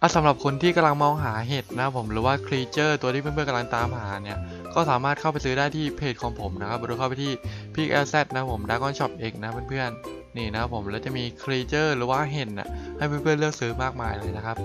สำหรับคนที่กำลังมองหาเห็ดนะผมหรือว่าครีเจอร์ตัวที่เพื่อนๆกำลังตามหาเนี่ยก็สามารถเข้าไปซื้อได้ที่เพจของผมนะครับหรือเข้าไปที่ PixLZ นะผม Dragon Shop X นะเพื่อนๆนี่นะผมแล้วจะมีครีเจอร์หรือว่าเห็ดนะให้เพื่อนๆเลือกซื้อมากมายเลยนะครับ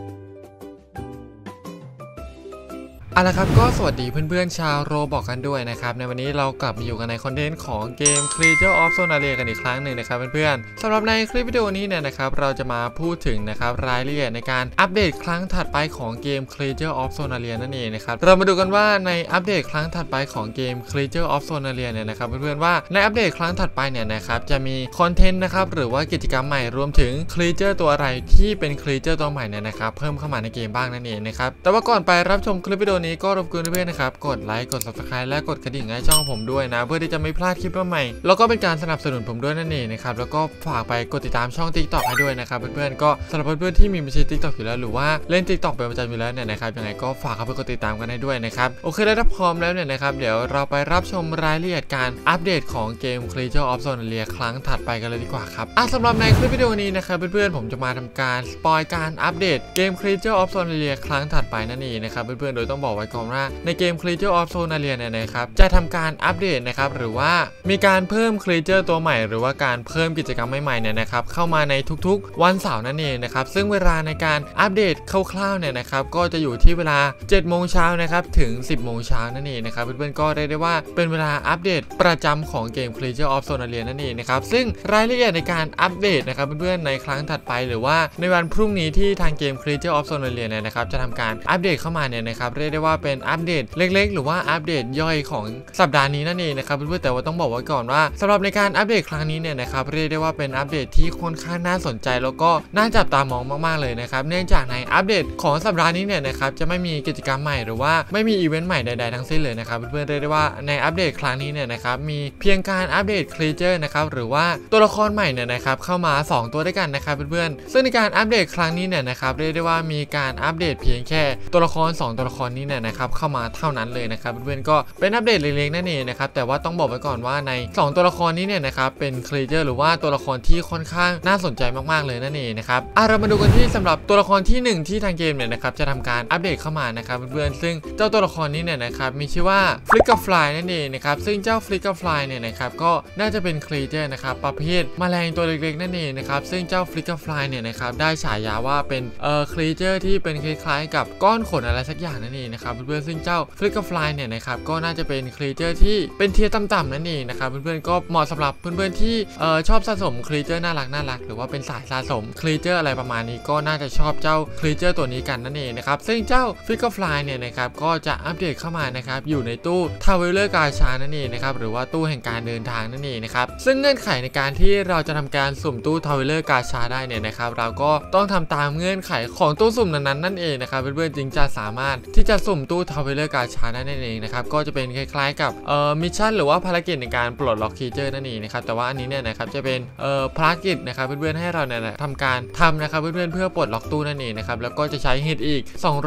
เอาละครับก็สวัสดีเพื่อนๆชาวโรบอกกันด้วยนะครับในวันนี้เรากลับมาอยู่กันในคอนเทนต์ของเกม Creature of Sonaria กันอีกครั้งหนึ่งนะครับเพื่อนๆสำหรับในคลิปวิดีโอนี้เนี่ยนะครับเราจะมาพูดถึงนะครับรายละเอียดในการอัปเดตครั้งถัดไปของเกม Creature of Sonaria นั่นเองนะครับเรามาดูกันว่าในอัปเดตครั้งถัดไปของเกม Creature of Sonaria เนี่ยนะครับเพื่อนๆว่าในอัปเดตครั้งถัดไปเนี่ยนะครับจะมีคอนเทนต์นะครับหรือว่ากิจกรรมใหม่รวมถึง Creature ตัวอะไรที่เป็น Creature ตัวใหม่เนี่ยนะครับเพิ่มเข้ามาในเกมบ้างนั่นเองนะครับแต่ว่าก่อนไปรับชมคลิปวิดีโอนี้ก็รบกวนเพื่อนๆนะครับกดไลค์กด Subscribe และกดกระดิ่งให้ช่องผมด้วยนะเพื่อที่จะไม่พลาดคลิปใหม่แล้วก็เป็นการสนับสนุนผมด้วยนั่นเองนะครับแล้วก็ฝากไปกดติดตามช่อง TikTok ให้ด้วยนะครับเพื่อนๆก็สำหรับเพื่อนๆที่มีบัญชี TikTok อยู่แล้วหรือว่าเล่น TikTok เป็นประจำอยู่แล้วเนี่ยนะครับยังไงก็ฝากเข้าไปกดติดตามกันให้ด้วยนะครับโอเคแล้วถ้าพร้อมแล้วเนี่ยนะครับเดี๋ยวเราไปรับชมรายละเอียดการอัปเดตของเกม Creature of Sonaria ครั้งถัดไปกันเลยดีกว่าครับสำหรับในคลิปวิดีโอนี้นะครับเพื่อนๆผมจะมาทำการสปอยการอัปเดตเกม Creature of Sonaria ครั้งถัดไปนั่นเองนะครับเพื่อนๆโดยต้องบอกไว้ก่อนว่าในเกม Creature of Sonaria เนี่ยนะครับจะทำการอัปเดตนะครับหรือว่ามีการเพิ่ม Creature ตัวใหม่หรือว่าการเพิ่มกิจกรรมใหม่ๆเนี่ยนะครับเข้ามาในทุกๆวันเสาร์นั่นเองนะครับซึ่งเวลาในการอัปเดตคร่าวๆเนี่ยนะครับก็จะอยู่ที่เวลา 7 โมงเช้านะครับถึง 10 โมงเช้านั่นเองนะครับเพื่อนๆก็ได้ว่าเป็นเวลาอัปเดตประจำของเกม Creature of Sonaria นั่นเองนะครับซึ่งรายละเอียดในการอัปเดตนะครับเพื่อนๆในครั้งถัดไปหรือว่าในวันพรุ่งนี้ที่ทางเกม Creature of Sonaria เนี่ยนะครับจะทำการอัปเดตเข้ามาเนี่ยนะครับเรียกได้ว่าเป็นอัปเดตเล็กๆหรือว่าอัปเดตย่อยของสัปดาห์นี้นั่นเองนะครับเพื่อนๆแต่ว่าต้องบอกไว้ก่อนว่าสำหรับในการอัปเดตครั้งนี้เนี่ยนะครับเรียกได้ว่าเป็นอัปเดตที่ค่อนข้างน่าสนใจแล้วก็น่าจับตามองมากๆเลยนะครับเนื่องจากในอัปเดตของสัปดาห์นี้เนี่ยนะครับจะไม่มีกิจกรรมใหม่หรือว่าไม่มีอีเวนต์ใหม่ใดๆทั้งสิ้นเลยนะครับเพื่อนๆเรียกได้ว่าในอัปเดตครั้งนี้เนี่ยนะครับมีเพียงการอัปเดตครีเจอร์นะครับหรือว่าตัวละครใหม่เนี่ยนะครับเข้ามา2ตัวด้วยกันนะครับเพื่อนๆซึ่งในการอัปเดตครั้งนี้เนี่ยนะครับเรียกได้ว่ามีการอัปเดตเพียงแค่ตัวละคร2ตัวละครนี้เนี่ยนะครับเข้ามาเท่านั้นเลยนะครับเพื่อนๆก็เป็นอัปเดตเล็กๆนั่นเองนะครับแต่ว่าต้องบอกไว้ก่อนว่าใน2ตัวละครนี้เนี่ยนะครับเป็นครีเจอร์หรือว่าตัวละครที่ค่อนข้างน่าสนใจมากๆเลยนั่นเองนะครับเรามาดูกันที่สำหรับตัวละครที่1ที่ทางเกมเนี่ยนะครับจะทำการอัปเดตเข้ามานะครับเพื่อนๆซึ่งเจ้าตัวละครนี้เนี่ยนะครับมีชื่อว่า Flickerfly นั่นเองนะครับซึ่งเจ้า Flickerfly เนี่ยนะครับก็น่าจะเป็นครีเจอร์นะครับประเภทแมลงตัวเล็กๆนั่นเองนะครับซึ่งเจ้า Flickerfly เนี่ยนะครับได้ฉายาว่าเป็นครีเจอร์ที่เป็นคล้ายๆกับก้อนขนอะไรสักอย่างนั่นเองนะครับเพื่อนๆซึ่งเจ้า Flickerfly เนี่ยนะครับก็น่าจะเป็นครีเจอร์ที่เป็นเทียร์ต่ำๆนั่นเองนะครับเพื่อนๆก็เหมาะสำหรับเพื่อนๆที่ชอบสะสมครีเจอร์น่ารักหรือว่าเป็นสายสะสมครีเจอร์อะไรประมาณนี้ก็น่าจะชอบเจ้าครีเจอร์ตัวนี้กันนั่นเองนะครับซึ่งเจ้า Flickerfly เนี่ยนะครับก็จะอัปเดตเข้ามานะครับอยู่ในตู้ Traveler กาชานั่นเองนะครับหรือว่าตู้แห่งการเดินทางนั่นเองนะครับซึ่งเงื่อนไขในการที่เราจะทำการสุ่มตู้ Traveler กาชาได้เนี่ยนะครับเราก็ต้องทำตามเงื่อนไขของตู้สุ่มนั้นนั่นเองนะครับเพื่อนๆจึงจะสามารถที่จะสุ่มตู้ Traveler กาชาได้นั่นเองนะครับก็จะเป็นคล้ายๆกับมิชชั่นหรือว่าภารกิจในการปลดล็อกครีเจอร์นั่นเองนะครับแต่ว่าอันนี้เนี่ยนะครับจะเป็นภารกิจนะครับเพื่อนๆให้เราเนี่ยทำการทำนะครับเพื่อนๆเพื่อปลดล็อกตู้นั่นเองนะครับแล้วก็จะใช้เฮดอีก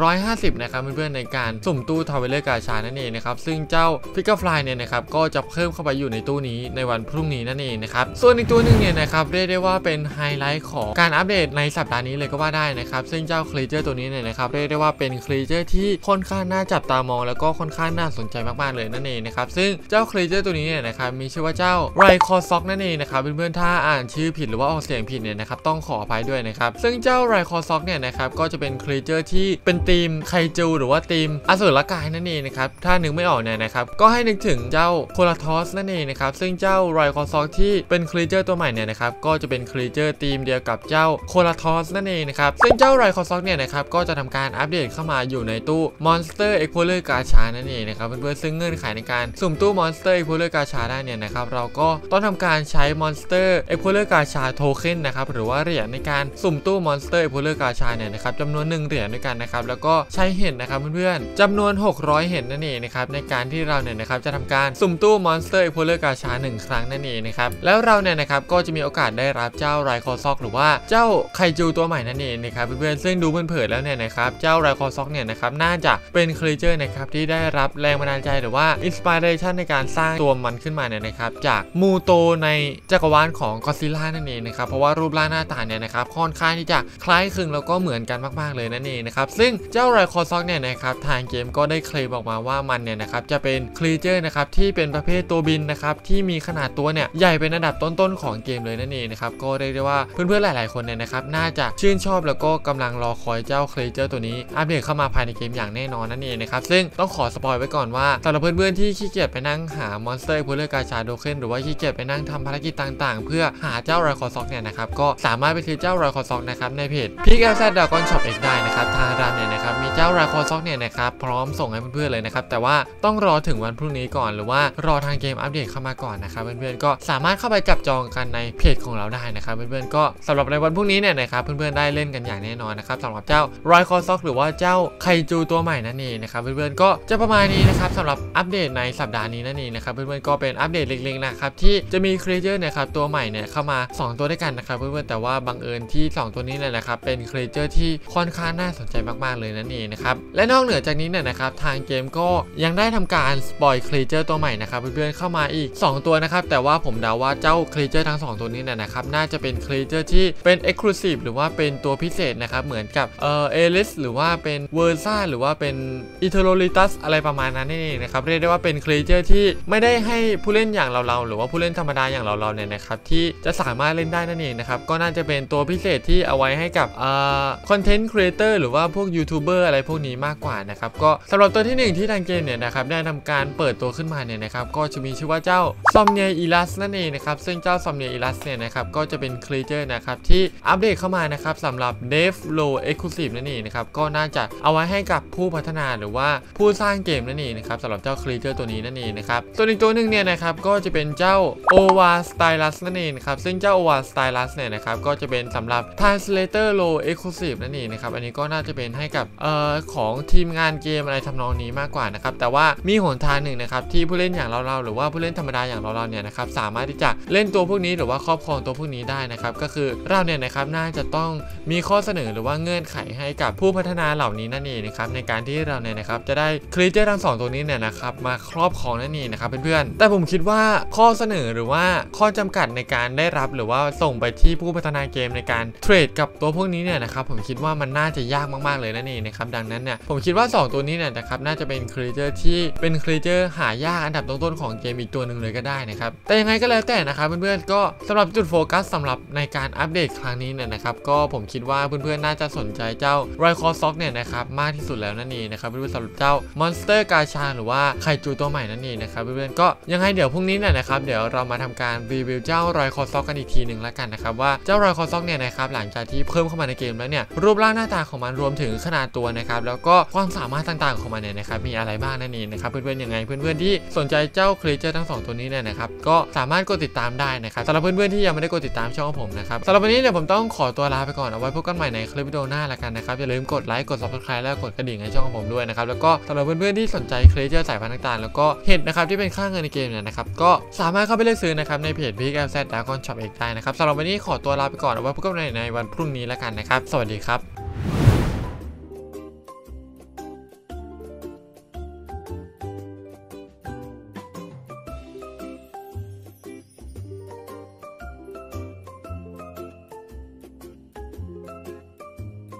250นะครับเพื่อนๆในการสุ่มตู้ทาวเวลเลอร์กาชานั่นเองนะครับซึ่งเจ้า Flickerfly เนี่ยนะครับก็จะเพิ่มเข้าไปอยู่ในตู้นี้ในวันพรุ่งนี้นั่นเองนะครับส่วนอีกตัวหนึ่งเนี่ยนะครับเรียกได้ว่าเป็นไฮไลท์ของการอัปเดตในสัปดาห์นี้เลยก็ว่าได้นะครับซึ่งเจ้าครีเจอร์ตัวนี้เนี่ยนะครับเรียกได้ว่าเป็นครีเจอร์ที่ค่อนข้างน่าจับตามองแล้วก็ค่อนข้างน่าสนใจมากๆเลยนั่นเองนะครับซึ่งเจ้าครีเจอร์ตัวนี้เนี่ยนะครับมีชื่อว่าเจ้าไรคอซ็อกนั่นเองนะครับเพื่อนๆถ้าอ่านชื่อผิดหรือว่าออกเสียงผิดเนี่ยนะครับต้องขออภัยด้วยนะครับซึ่งเจ้าไรคอซ็อกเนี่ยนะครับก็จะเป็นครีเจอร์ที่เป็นทีมไคจูหรือว่าทีมอสูรกายนั่นเองนะครับถ้านึกไม่ออกเนี่ยนะครับก็ให้นึกถึงเจ้าโคลาทอสนั่นเองนะครับซึ่งเจ้าไรคอซ็อกที่เป็นครีเจอร์ตัวใหม่เนี่ยนะครับก็จะเป็นครีเจอร์ทีมเดียวกับเจ้าโคลาทอสนั่นเองนะครับซึ่งเจ้าไรคอซ็อกเนี่ยนะครับก็จะทำการอัปเดตเข้ามาอยู่ในตู้ Monster Explorer กาชานั่นเองนะครับเพื่อนๆซึ่งเงื่อนไขในการสุ่มตู้ Monster Explorer กาชาได้เนี่ยนะครับเราก็ต้องทำการใช้ Monster Explorer กาชาโทเค็นนะครับหรือว่าเหรียญในการสุ่มตู้ Monster Explorer กาชาเนี่ยนะครับจำนวน1เหรียญด้วยกันนะครับแล้วก็ใช้เห็ดนะครับเพื่อนๆจำนวน600เห็ดนั่นเองนะครับในการที่เราเนี่ยนะครับจะทำการสุ่มตู้ Monster Explorer กาชา1ครั้งนั่นเองนะครับแล้วเราเนี่ยนะครับก็จะมีโอกาสได้รับเจ้าไรคอซ็อกหรือว่าเจ้าไคจูตัวใหม่นั่นเองนะครับเพื่อนๆซึ่งดูเผินๆแล้วเนี่ยนะครับเจ้าไรคอซ็อกเนี่ยนะครับน่าจะเป็นครีเจอร์นะครับที่ได้รับแรงบันดาลใจหรือว่าอินสปิเรชันในการสร้างตัวมันขึ้นมาเนี่ยนะครับจากมูโตในจักรวาลของก็อดซิลล่านั่นเองนะครับเพราะว่ารูปร่างหน้าตาเนี่ยนะครับค่อนข้างที่จะคล้ายคลึงแล้วก็เหมือนกันมากๆเลยนั่นเองนะครับซึ่งเจ้าไรคอซ็อกเนี่ยนะครับทางเกมก็ได้เคลมออกมาว่ามันเนี่ยนะครับจะเป็นครีเจอร์นะครับที่เป็นประเภทตัวบินนะครับที่มีขนาดตัวเนี่ยใหญ่เป็นอันดับต้นๆของเกมเลยนั่นเองนะครับก็เรียกได้ว่าเพื่อนๆหลายๆคนเนี่ยนะครับน่าจะชื่นชอบแล้วก็กำลังรอคอยเจ้าครีเจอร์ตัวนี้อัปเดตเข้ามาภายในเกมอย่างแน่นอนนั่นเองนะครับซึ่งต้องขอสปอยไว้ก่อนว่าสำหรับเพื่อนๆที่ขี้เกียจไปนั่งหามอนสเตอร์เพื่อเลือกกาชาโดเค็นหรือว่าขี้เกียจไปนั่งทำภารกิจต่างๆเพื่อหาเจ้าไรคอซ็อกเนี่ยนะครับก็สามารถไปซื้อเจ้าไรคอซ็อกนะครับในเพจพิกแอลแซดดากอนช็อปเองได้นะครับทางร้านเนี่ยนะครับมีเจ้าไรคอซ็อกเนี่ยนะครับพร้อมส่งให้เพื่อนๆเลยนะครับแต่ว่าต้องรอถึงวันพรุ่งนี้ก่อนหรือว่ารอทางเกมอัปเดตเข้ามาก่อนนะครับเพื่อนๆก็สามารถเข้าไปจับจองกันในเพจของเราได้นะครับเพื่อนๆก็สำหรับในวันพรุ่งนี้เนี่ยนะครับเพื่อนๆได้เล่นกันอย่างแน่นอนนะครับสำหรับเจ้าไรคอซ็อกหรือว่าเจ้าไคจูตัวใหม่นั่นเองนะครับเพื่อนๆก็จะประมาณนี้นะครับสำหรับอัปเดตในสัปดาห์นี้นั่นเองนะครับเพื่อนๆก็เป็นอัปเดตเล็กๆนะครับที่จะมีครีเจอร์นะครับตัวใหม่เนี่ยเข้ามา2ตัวด้วยกันนะครับเพื่อนๆแต่ว่าบังเอิญที่2ตัวนี้เนี่ยนะครับเป็นครีเจอร์ที่ค่อนข้างน่าสนใจมากๆเลยนั่นเองนะครับและนอกเหนือจากนี้เนี่ยนะครับทางเกมก็ยังได้ทำการสปอยครีเจอร์ตัวใหม่นะครับเพื่อนๆเข้ามาอีก2ตัวนะครับแต่ว่าผมเดาว่าเจ้าครีเจอร์ทั้ง2ตัวนี้เนี่ยนะครับน่าจะเป็นครีเจอร์ที่เป็น Exclusive หรือว่าเป็นตัวพิเศษนะครับเหมือนกับเอลิสหรือว่าเป็นเวอร์ซ่าหรือว่าเป็นอิเทโรลิตัสอะไรประมาณนั้นนี่เองนะครับเรียกได้ว่าเป็นครีเจอร์ที่ไม่ได้ให้ผู้เล่นอย่างเราหรือว่าผู้เล่นธรรมดาอย่างเราเนี่ยนะครับที่จะสามารถเล่นได้นั่นเองนะครับก็น่าจะเป็นตัวพิเศษที่เอาไว้ให้กับคอนเทนต์ครีเอเตอร์หรือว่าพวกยูทูบเบอร์อะไรพวกนี้มากกว่านะครับก็สำหรับตัวที่1ที่ทางเกมเนี่ยนะครับได้ทำการเปิดตัวขึ้นมาเนี่ยนะครับก็จะมีชื่อว่าเจ้าซอมเนียอีลัสนั่นเองนะครับซึ่งเจ้าซอมเนียอีลัสเนี่ยนะครับก็จะเป็นครีเจอร์นะครับที่อัปเดตเข้ามานะครับสำหรับ Dev Low Exclusive นั่นเองนะครับก็น่าจะเอาไว้ให้กับผู้พัฒนาหรือว่าผู้สร้างเกมนั่นเองนะครับสำหรับเจ้าครีเจอร์ตัวนี้นั่นเองนะครับส่วนอีกตัวหนึ่งเนี่ยนะครับก็จะเป็นเจ้าโอวาสไตลัสนั่นเองครับซึ่งเจ้าโอวาสไตลัสเนี่ยนะครับก็จะเป็นสำหรับ Translator Low Exclusive นั่นเองนะครับอันนี้ก็น่าจะเป็นให้กับของทีมงานเกมอะไรทำนองนี้มากกว่านะครับแต่ว่ามีหนทางหนึ่งนะครับที่ผู้เล่นอย่างเราหรือว่าผู้เล่นธรรมดาอย่างเราเนี่ยนะครับสามารถที่จะเล่นตัวพวกนี้หรือว่าครอบครองตัวพวกนี้ได้นะครับก็คือเราเนี่ยนะครับน่าจะต้องมีข้อเสนอหรือว่าเงื่อนไขให้กับผู้พัฒนาเหล่านี้นั่นเองนะครับในการที่เราเนี่ยนะครับจะได้ครีเจอร์ทั้ง2ตัวนี้เนี่ยนะครับมาครอบครองนั่นเองนะครับเพื่อนๆแต่ผมคิดว่าข้อเสนอหรือว่าข้อจำกัดในการได้รับหรือว่าส่งไปที่ผู้พัฒนาเกมในการเทรดกับตัวพวกนี้เนี่ยนะครับผมคิดว่ามันน่าจะยากมากๆเลยนั่นเองนะครับดังนั้นเนี่ยผมคิดว่า2ตัวนี้เนี่ยนะครับน่าจะเป็นครีเจอร์ที่เป็นครีเจอร์หายากอันดับต้นๆของเกมอีกตัวหนึ่งเลยก็ได้นะครับแต่ยังไงก็แล้วแต่นะครับเพื่อนๆก็สำหรับจุดโฟกัสสำหรับในการอัปเดตครั้งนี้เนี่ยนะครับก็ผมคิดว่าเพื่อนๆน่าจะสนใจเจ้าไรคอซ็อกเนี่ยนะครับมากที่สุดแล้วนั่นเองนะครับเพื่อนๆสำหรับเจ้ามอนสเตอร์กาชาหรือว่าไคจูตัวใหม่นั่นเองนะครับเพื่อนๆก็ยังไงเดี๋ยวพรุ่งนี้เนี่ยนะครับเดี๋ยวเรามาทำการรีวิวเจ้าไรคอซ็อกกันอีกทีหนึ่งแล้วกันนะครับว่าเจ้าไรคอซ็อกเนี่ยนะครับหลังจากที่เพิ่มเข้ามาในเกมแล้วเนี่ยรูปร่างหน้าตาของมันรวมถึงขนาดตัวนะครับแล้วก็ความสามารถต่างๆของมันเนี่ยนะครับมีอะไรบ้างนั่นเองนะครับเพื่อนๆยังไงเพื่อนๆที่สนใจเจ้าครีเจอร์ทั้ง2ตัวนี้เนี่ยนะครับก็สามารถกดติดตามได้นะครับสำหรับเพื่อนๆที่ยังไม่ได้กดติดตามช่องผมนะครับสำหรับวันนี้เนี่ยผมต้องขอตัวลาไปก่อนเอาไว้พบกันใหม่ในคลิปวิดีโอหน้าละกันนะครับอย่าลืมกดไลค์กด Subscribe แล้วกดกระดิ่งให้ช่องของผมด้วยนะครับแล้วก็สำหรับเพื่อนๆที่สนใจครีเจอร์สายพันธุ์ต่างๆแล้วก็เห็ดนะครับที่เป็นค่าเงินในเกมเนี่ยนะครับก็สามารถเข้าไปเลือกซื้อนะครับในเพจ Big LZ Dragon Shop เองได้นะครับสำหรับวันนี้ขอตัวลาไปก่อนเอาไว้พบกันใหม่ในวันพรุ่งนี้ละกันนะครับสวัสดีครับ